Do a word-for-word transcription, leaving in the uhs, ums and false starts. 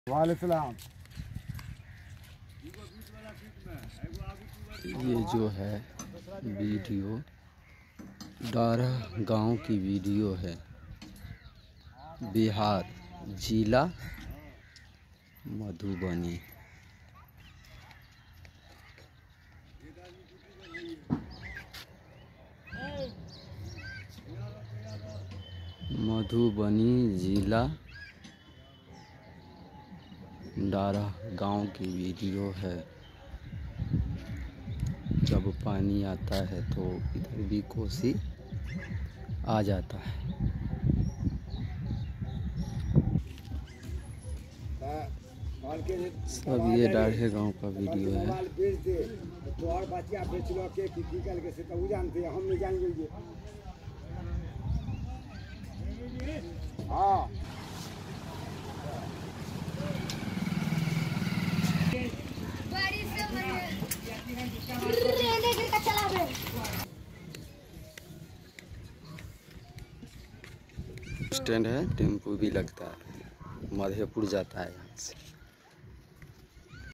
वालेकुम। ये जो है वीडियो डारा गांव की वीडियो है। बिहार जिला मधुबनी। मधुबनी जिला डारा गांव की वीडियो है। जब पानी आता है तो इधर भी कोसी आ जाता है। सब ये डाढ़े गांव का वीडियो है। हाँ स्टैंड है, टेम्पो भी लगता है। मधेपुर जाता है यहाँ से।